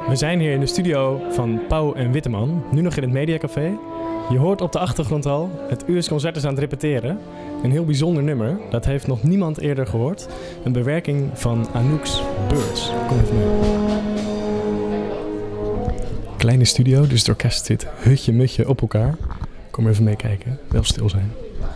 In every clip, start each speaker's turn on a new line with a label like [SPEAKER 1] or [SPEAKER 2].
[SPEAKER 1] We zijn hier in de studio van Pauw en Witteman, nu nog in het Mediacafé. Je hoort op de achtergrond al, het US Concert is aan het repeteren. Een heel bijzonder nummer, dat heeft nog niemand eerder gehoord. Een bewerking van Anouk's Birds. Kom even mee. Kleine studio, dus het orkest zit hutje-mutje op elkaar. Kom even meekijken, wel stil zijn.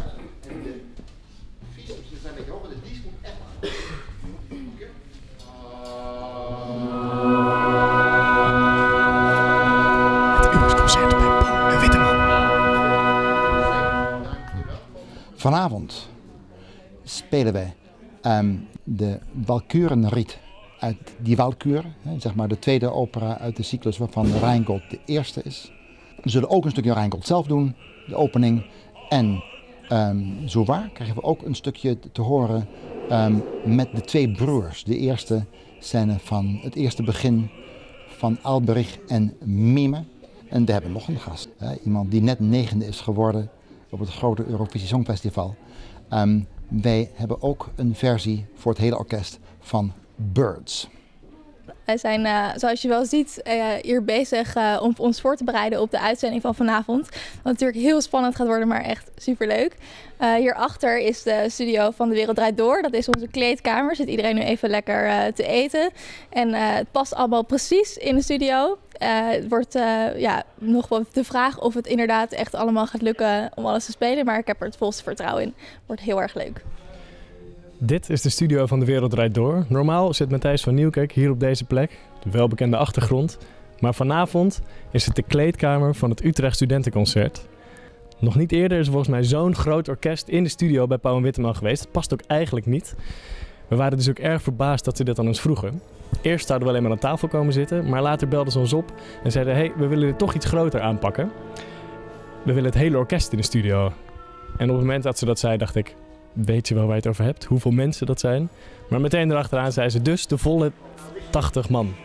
[SPEAKER 2] Vanavond spelen wij de Walkürenried uit Die Walküre, zeg maar de tweede opera uit de cyclus waarvan Rheingold de eerste is. We zullen ook een stukje Rheingold zelf doen, de opening. En zo waar krijgen we ook een stukje te horen met de twee broers. De eerste scène van het eerste begin van Alberich en Mime. En we hebben nog een gast, iemand die net 9e is geworden op het grote Eurovisie Songfestival. Wij hebben ook een versie voor het hele orkest van Birds.
[SPEAKER 3] Wij zijn, zoals je wel ziet, hier bezig om ons voor te bereiden op de uitzending van vanavond. Wat natuurlijk heel spannend gaat worden, maar echt superleuk. Hierachter is de studio van De Wereld Draait Door. Dat is onze kleedkamer. Zit iedereen nu even lekker te eten. En het past allemaal precies in de studio. Het wordt nog wel de vraag of het inderdaad echt allemaal gaat lukken om alles te spelen. Maar ik heb er het volste vertrouwen in. Wordt heel erg leuk.
[SPEAKER 1] Dit is de studio van De Wereld Draait Door. Normaal zit Matthijs van Nieuwkerk hier op deze plek, de welbekende achtergrond. Maar vanavond is het de kleedkamer van het Utrecht Studentenconcert. Nog niet eerder is er volgens mij zo'n groot orkest in de studio bij Pauw en Witteman geweest. Dat past ook eigenlijk niet. We waren dus ook erg verbaasd dat ze dit aan ons vroegen. Eerst zouden we alleen maar aan tafel komen zitten, maar later belden ze ons op en zeiden: hey, we willen dit toch iets groter aanpakken. We willen het hele orkest in de studio. En op het moment dat ze dat zei, dacht ik: weet je wel waar je het over hebt? Hoeveel mensen dat zijn? Maar meteen erachteraan zei ze dus de volle 80 man.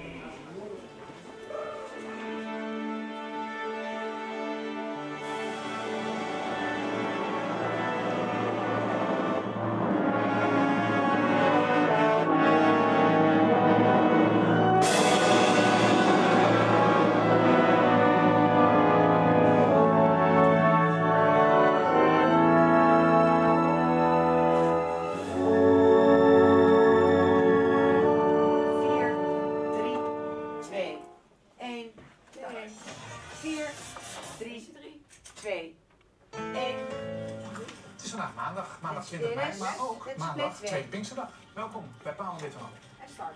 [SPEAKER 4] Het is vandaag maandag 20 mei, maar ook maandag 2 Pinksterdag. Welkom bij Pauw en Witteman. En start.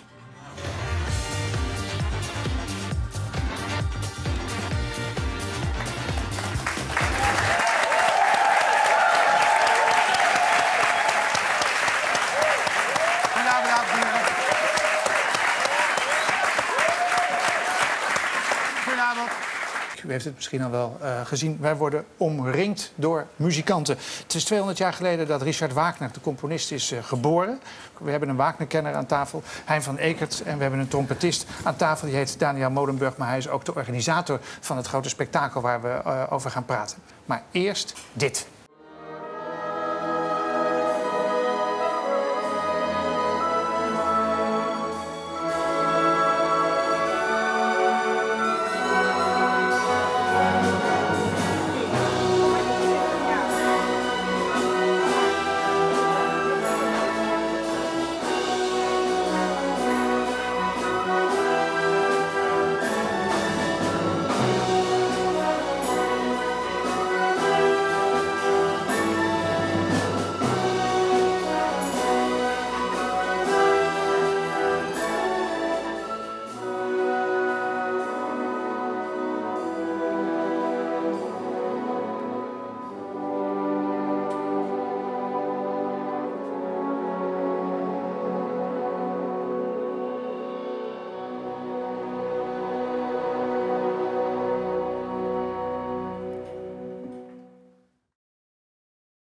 [SPEAKER 4] Goedenavond, dames en heren. Goedenavond. U heeft het misschien al wel gezien. Wij worden omringd door muzikanten. Het is 200 jaar geleden dat Richard Wagner, de componist, is geboren. We hebben een Wagner-kenner aan tafel, Hein van Ekert. En we hebben een trompetist aan tafel, die heet Daniel Molenburg. Maar hij is ook de organisator van het grote spektakel waar we over gaan praten. Maar eerst dit.